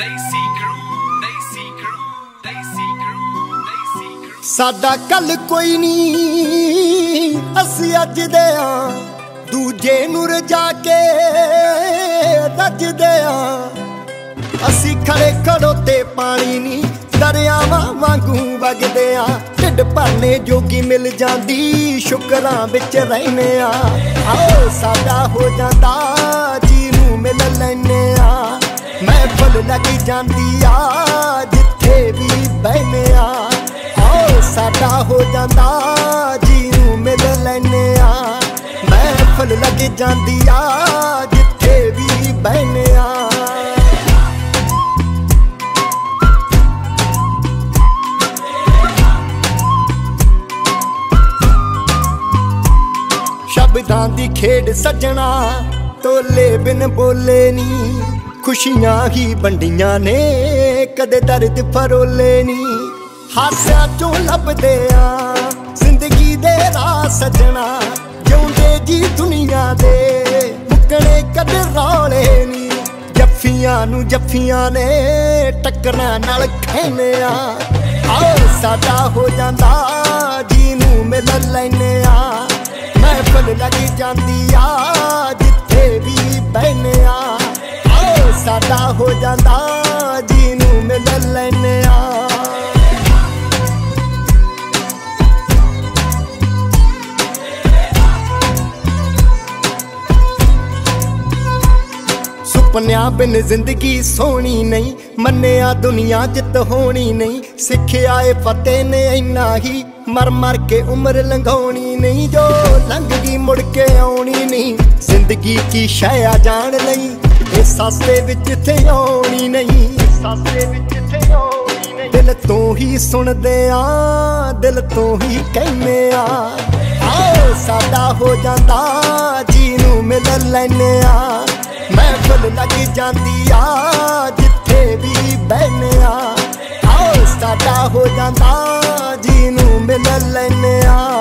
साडा कल कोई नहीं, असी अज दे दूजे नूं रजा के रजदे असी खड़े खड़ोते पानी नहीं, दरियावां वांगू वगदे ढिड भरने जोगी मिल जांदी, शुकरां विच रहने आओ साडा हो जांदा जी नूं मिल लैने महफिल लगी जांदी जिथे भी बहने आओ साडा हो जांदा जी नूं मिल लैने महफिल लगी जांदी जिथे भी बहने शब्दां दी खेड सजना तोले बिन बोले नी, खुशियां ही बंडियां ने कदे दर्द फरोले नी, हास्या चों लभदे जिंदगी दे राह सजना, जिउंदे जी दुनिया दे मुकणे कदे रौले नी, जफ्फियां नूं जफ्फियां ने टक्करां नाल खैने आओ साडा हो जांदा जी नूं मिल लैने महफिल लगी जांदी जिथे भी बहने आओ साडा हो जांदा जी नूं मिल लैने सुपनिया बिन जिंदगी सोहनी नहीं, मन्निया दुनिया जित होनी नहीं, सिखिया फतेह ने इन्ना ही मर मर के उम्र लंघाउणी नहीं, जो लंघ गई मुड़ के आउणी नहीं, जिंदगी की शया जान लई इस सासे विच थे आउणी नहीं, सासे विच थे आउणी नहीं, दिल तो ही सुनदे दिल तो ही कहने आओ साडा हो जांदा जी नूं मिल लैने महफिल लगी जांदी जिथे भी बहने आओ साडा हो जांदा जी नूं मिल लैने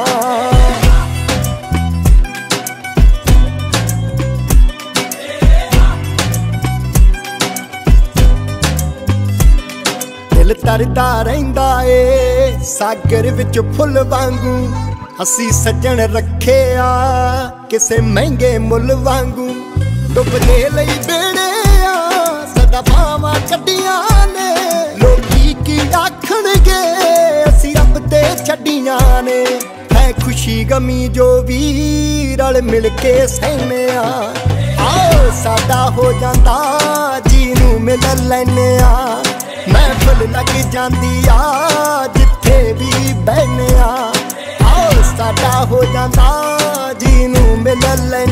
दिल तरदा रहिंदा ए सागर विच फुल वांगू, असी सजण रखे किसे महंगे मुल वांगू, डुबने लई बेड़े सदा भावां कड्डियां ने, लोकी की आखणगे असी रब ते छड्डियां ने, है खुशी गमी जो भी रल मिल के सहने आओ साडा हो जांदा जी नूं मिल लैने महफिल लगी जांदी जिथे भी बहने आओ साडा हो जांदा जी नूं मिल लैने